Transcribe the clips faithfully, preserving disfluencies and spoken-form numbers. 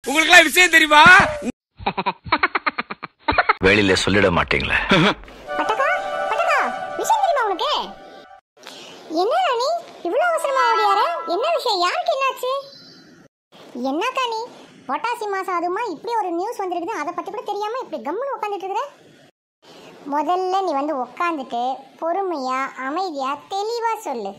உங்களுக்கு விஷயம் தெரியுமா? வெளியில சொல்லிட மாட்டீங்களா? பட்டக்கா பட்டக்கா விஷயம் தெரியுமா உனக்கு? என்ன ராணி இவ்வளவு அவசரமா ஓடியார? என்ன விஷயம்? யாருக்கு என்னாச்சு? என்னக்கா நீ பொட்டாசி மாசம் அதுமா இப்படி ஒரு நியூஸ் வந்திருக்குது, அதை பத்தி கூட தெரியாம இப்படி கம்முன்னு உட்காந்துட்டு இருக்கிற? முதல்ல நீ வந்து உட்காந்துட்டு பொறுமையா அமைதியா தெளிவா சொல்லு.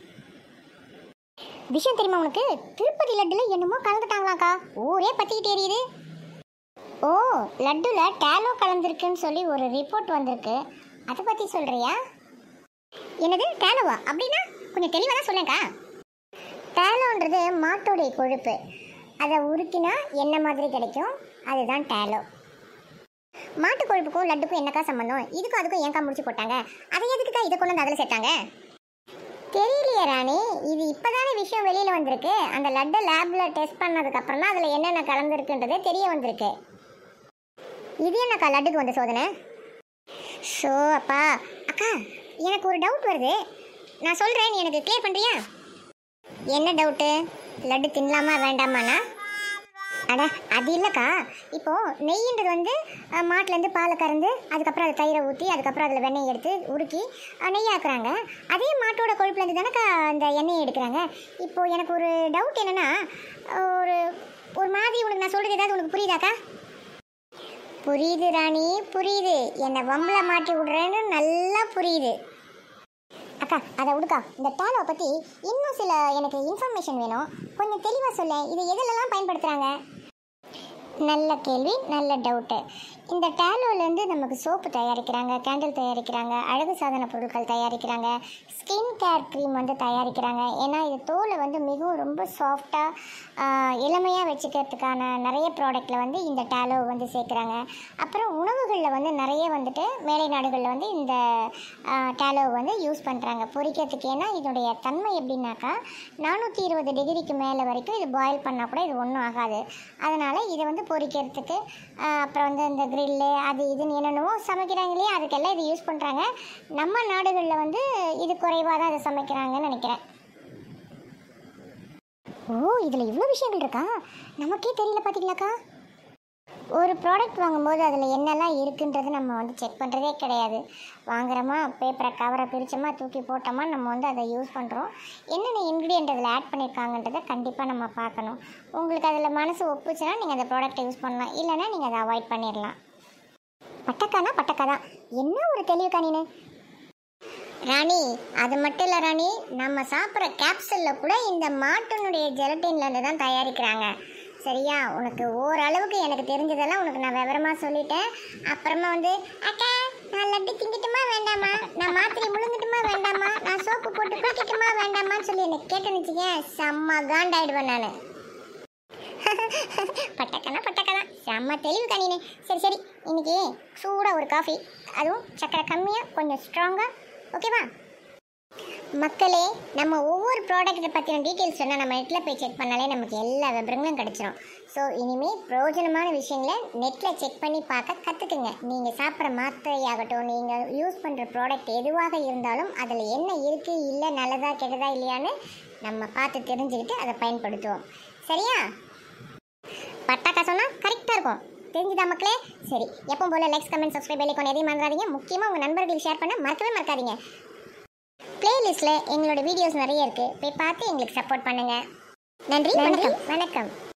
விஷயம் தெரியுமா உனக்கு? திருப்பதி லட்டுல என்னமோ கலந்துட்டாங்களாக்கா, ஊரே பத்திக்கிட்டு எரியுது. ஓ, லட்டுல டேலோ கலந்துருக்குன்னு சொல்லி ஒரு ரிப்போர்ட் வந்திருக்கு, அதை பத்தி சொல்றியா? என்னது டேலோவா? அப்படின்னா கொஞ்சம் தெளிவாக தான் சொல்லேங்க்கா. டேலோன்றது மாட்டோடைய கொழுப்பு, அதை உருக்கினா என்ன மாதிரி கிடைக்கும், அதுதான் டேலோ. மாட்டு கொழுப்புக்கும் லட்டுக்கும் என்னக்கா சம்பந்தம்? இதுக்கும் அதுக்கும் ஏன்க்கா முடிச்சு போட்டாங்க? அதை எதுக்குக்கா இதை கொண்டு வந்து அதில் சேர்த்தாங்க? தெரியலையே ராணி, இது இப்போதானே விஷயம் வெளியில் வந்திருக்கு. அந்த லட்டை லேபில் டெஸ்ட் பண்ணதுக்கப்புறம் தான் அதில் என்னென்ன கலந்துருக்குன்றதே தெரிய வந்திருக்கு. இது என்னக்கா லட்டுக்கு வந்த சோதனை? ஷோ அப்பா அக்கா, எனக்கு ஒரு டவுட் வருது, நான் சொல்கிறேன், நீ எனக்கு கிளியர் பண்ணுறியா? என்ன டவுட்டு? லட்டு தின்னலாமா வேண்டாமாண்ணா? அட அது இல்லைக்கா, இப்போது நெய்ன்றது வந்து மாட்டிலேருந்து பாலை கறந்து அதுக்கப்புறம் அதை தயிரை ஊற்றி அதுக்கப்புறம் அதில் வெண்ணெய் எடுத்து உருக்கி நெய் ஆக்குறாங்க. அதே மாட்டோட கொழுப்புலேருந்து தானேக்கா அந்த எண்ணெயை எடுக்கிறாங்க. இப்போது எனக்கு ஒரு டவுட் என்னென்னா, ஒரு ஒரு மாதிரி உனக்கு நான் சொல்கிறது ஏதாவது உனக்கு புரியுதாக்கா? புரியுது ராணி புரியுது, என்னை வம்பில் மாட்டி விடுறேன்னு நல்லா புரியுது. அக்கா அதை விடுக்கா, இந்த டேலோவை பற்றி இன்னும் சில எனக்கு இன்ஃபர்மேஷன் வேணும், கொஞ்சம் தெளிவாக சொல்ல. இதை எதிலெல்லாம் பயன்படுத்துகிறாங்க? நல்ல கேள்வி, நல்ல டவுட்டு. இந்த டேலோலேருந்து நமக்கு சோப்பு தயாரிக்கிறாங்க, கேண்டில் தயாரிக்கிறாங்க, அழகு சாதன பொருட்கள் தயாரிக்கிறாங்க, ஸ்கின் கேர் க்ரீம் வந்து தயாரிக்கிறாங்க. ஏன்னா இது தோலை வந்து மிகவும் ரொம்ப சாஃப்டாக இளமையாக வச்சுக்கிறதுக்கான நிறைய ப்ராடக்டில் வந்து இந்த டேலோ வந்து சேர்க்குறாங்க. அப்புறம் உணவுகளில் வந்து நிறைய வந்துட்டு மேலை நாடுகளில் வந்து இந்த டேலோ வந்து யூஸ் பண்ணுறாங்க பொரிக்கிறதுக்கு. ஏன்னா இதனுடைய தன்மை எப்படின்னாக்கா, நானூற்றி இருபது டிகிரிக்கு மேலே வரைக்கும் இது பாயில் பண்ணால் கூட இது ஒன்றும் ஆகாது. அதனால் இதை வந்து பொரிக்கிறதுக்கு, அப்புறம் வந்து இந்த கிரில்லு அது இதுன்னு என்னென்னவோ சமைக்கிறாங்க இல்லையா, அதுக்கெல்லாம் இது யூஸ் பண்ணுறாங்க. நம்ம நாடுகளில் வந்து இது குறைவாக தான் அதை சமைக்கிறாங்கன்னு நினைக்கிறேன். ஓ, இதில் இவ்வளோ விஷயங்கள் இருக்கா, நமக்கே தெரியல பார்த்தீங்களாக்கா. ஒரு ப்ராடக்ட் வாங்கும்போது அதில் என்னெல்லாம் இருக்குன்றது நம்ம வந்து செக் பண்ணுறதே கிடையாது. வாங்குகிறோமா, பேப்பரை கவரை பிரித்தோமா தூக்கி போட்டோமா, நம்ம வந்து அதை யூஸ் பண்ணுறோம். என்னென்ன இன்க்ரீடியன்ட் அதில் ஆட் பண்ணியிருக்காங்கன்றதை கண்டிப்பாக நம்ம பார்க்கணும். உங்களுக்கு அதில் மனசு ஒப்புச்சுன்னா நீங்கள் அந்த ப்ராடக்ட்டை யூஸ் பண்ணலாம், இல்லைன்னா நீங்கள் அதை அவாய்ட் பண்ணிடலாம். பட்டக்கானா பட்டக்கா தான், என்ன ஒரு தெளிவுக்கா நீனு. ராணி அது மட்டும் இல்லை ராணி, நம்ம சாப்பிட்ற கேப்சூலில் கூட இந்த மாட்டினுடைய ஜெலட்டின்லேருந்து தான் தயாரிக்கிறாங்க. சரியா? உனக்கு ஓரளவுக்கு எனக்கு தெரிஞ்சதெல்லாம் உனக்கு நான் விவரமாக சொல்லிட்டேன். அப்புறமா வந்து அக்கா நான் லட்டு திங்கிட்டுமா வேண்டாமா, நான் மாத்திரை முழுங்கிட்டுமா வேண்டாமா, நான் சோப்பு போட்டு குளிக்கட்டுமா வேண்டாமான்னு சொல்லி எனக்கு கேட்டேன்னு வச்சுக்கேன், செம்ம காண்டாயிடுவேன் நான். பட்டக்கனா பட்டக்கனா செம்ம தெளிவு கணினே. சரி சரி, இன்னைக்கு சூடாக ஒரு காஃபி, அதுவும் சக்கரை கம்மியாக கொஞ்சம் ஸ்ட்ராங்காக, ஓகேவா? மக்களே, நம்ம ஒவ்வொரு ப்ராடக்ட்டை பற்றின டீட்டெயில்ஸ் சொன்னால் நம்ம நெட்டில் போய் செக் பண்ணாலே நமக்கு எல்லா விவரங்களும் கிடச்சிரும். ஸோ இனிமேல் பிரயோஜனமான விஷயங்களை நெட்டில் செக் பண்ணி பார்க்க கற்றுக்குங்க. நீங்கள் சாப்பிட்ற மாத்திரையாகட்டும், நீங்கள் யூஸ் பண்ணுற ப்ராடக்ட் எதுவாக இருந்தாலும் அதில் என்ன இருக்குது, இல்லை நல்லதா கெட்டதா இல்லையான்னு நம்ம பார்த்து தெரிஞ்சுக்கிட்டு அதை பயன்படுத்துவோம். சரியா? பட்டாக்கா சொன்னால் கரெக்டாக இருக்கும். தெரிஞ்சுதா மக்களே? சரி, எப்போ போல் likes comment subscribe bell icon எதையும் மறந்துடாதீங்க. முக்கியமாக உங்கள் நண்பர்களுக்கு ஷேர் பண்ண மறக்கவே மறக்காதீங்க. பிளேலிஸ்ட்டில் எங்களோட வீடியோஸ் நிறைய இருக்குது, போய் பார்த்து எங்களுக்கு சப்போர்ட் பண்ணுங்கள். நன்றி, வணக்கம் வணக்கம்.